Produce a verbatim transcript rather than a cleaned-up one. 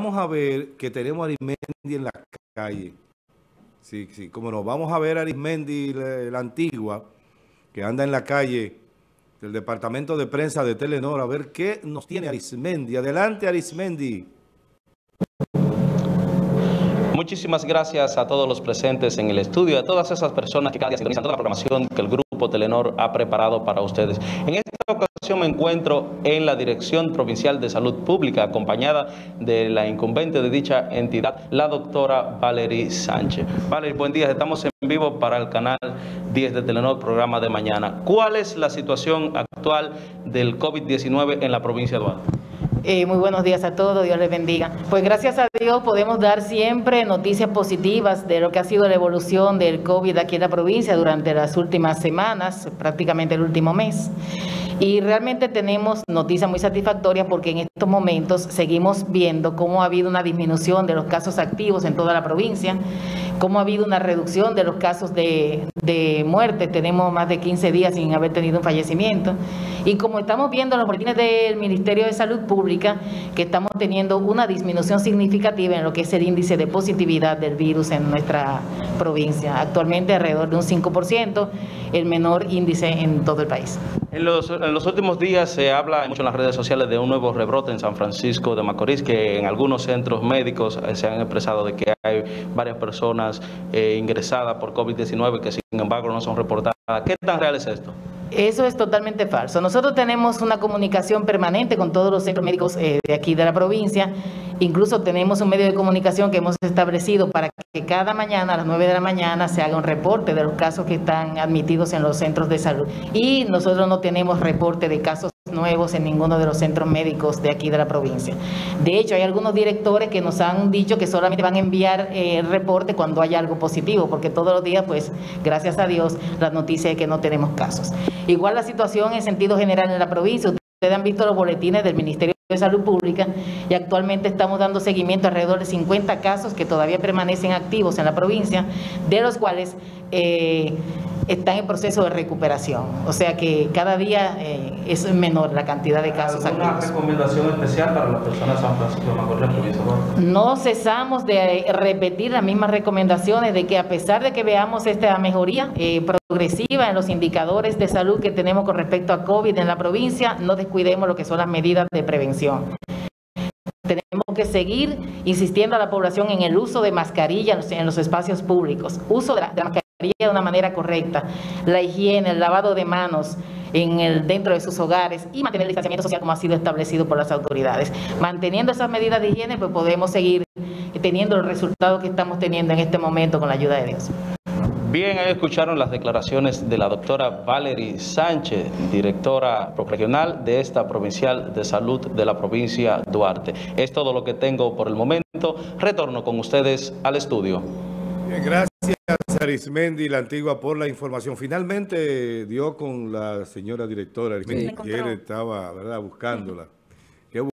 vamos a ver que tenemos a Arismendi en la calle. Sí, sí, como nos vamos a ver a Arismendi, la, la antigua, que anda en la calle del departamento de prensa de Telenor, a ver qué nos tiene Arismendi. Adelante, Arismendi. Muchísimas gracias a todos los presentes en el estudio, a todas esas personas que cada día sintonizan toda la programación que el Grupo Telenor ha preparado para ustedes. En esta ocasión me encuentro en la Dirección Provincial de Salud Pública, acompañada de la incumbente de dicha entidad, la doctora Valery Sánchez. Valery, buen día, estamos en vivo para el canal diez de Telenor, programa de mañana. ¿Cuál es la situación actual del COVID diecinueve en la provincia de Duarte? Eh, muy buenos días a todos, Dios les bendiga. Pues gracias a Dios podemos dar siempre noticias positivas de lo que ha sido la evolución del COVID aquí en la provincia durante las últimas semanas, prácticamente el último mes. Y realmente tenemos noticias muy satisfactorias porque en estos momentos seguimos viendo cómo ha habido una disminución de los casos activos en toda la provincia, cómo ha habido una reducción de los casos de, de muerte. Tenemos más de quince días sin haber tenido un fallecimiento. Y como estamos viendo en los boletines del Ministerio de Salud Pública, que estamos teniendo una disminución significativa en lo que es el índice de positividad del virus en nuestra provincia. Actualmente alrededor de un cinco por ciento, el menor índice en todo el país. En los, en los últimos días se habla mucho en las redes sociales de un nuevo rebrote en San Francisco de Macorís, que en algunos centros médicos se han expresado de que hay varias personas eh, ingresadas por COVID diecinueve que sin embargo no son reportadas. ¿Qué tan real es esto? Eso es totalmente falso. Nosotros tenemos una comunicación permanente con todos los centros médicos eh, de aquí de la provincia. Incluso tenemos un medio de comunicación que hemos establecido para que cada mañana a las nueve de la mañana se haga un reporte de los casos que están admitidos en los centros de salud. Y nosotros no tenemos reporte de casos nuevos en ninguno de los centros médicos de aquí de la provincia. De hecho, hay algunos directores que nos han dicho que solamente van a enviar eh, el reporte cuando haya algo positivo, porque todos los días, pues, gracias a Dios, la noticia es que no tenemos casos. Igual la situación en sentido general en la provincia. Ustedes han visto los boletines del Ministerio de Salud Pública y actualmente estamos dando seguimiento a alrededor de cincuenta casos que todavía permanecen activos en la provincia, de los cuales eh, están en proceso de recuperación. O sea que cada día eh, es menor la cantidad de casos activos. ¿Alguna recomendación especial para las personas de San Francisco de Macorís, la provincia de Duarte? No cesamos de repetir las mismas recomendaciones de que a pesar de que veamos esta mejoría eh, progresiva en los indicadores de salud que tenemos con respecto a COVID en la provincia, no descuidemos lo que son las medidas de prevención. Tenemos que seguir insistiendo a la población en el uso de mascarillas en los espacios públicos, uso de la, de la mascarilla de una manera correcta, la higiene, el lavado de manos en el, dentro de sus hogares y mantener el distanciamiento social como ha sido establecido por las autoridades. Manteniendo esas medidas de higiene, pues podemos seguir teniendo el resultado que estamos teniendo en este momento con la ayuda de Dios. Bien, ahí escucharon las declaraciones de la doctora Valery Sánchez, directora regional de esta provincial de salud de la provincia de Duarte. Es todo lo que tengo por el momento. Retorno con ustedes al estudio. Bien, gracias Arismendi, la antigua, por la información. Finalmente dio con la señora directora Arismendi, Sí, que él estaba, ¿verdad?, buscándola.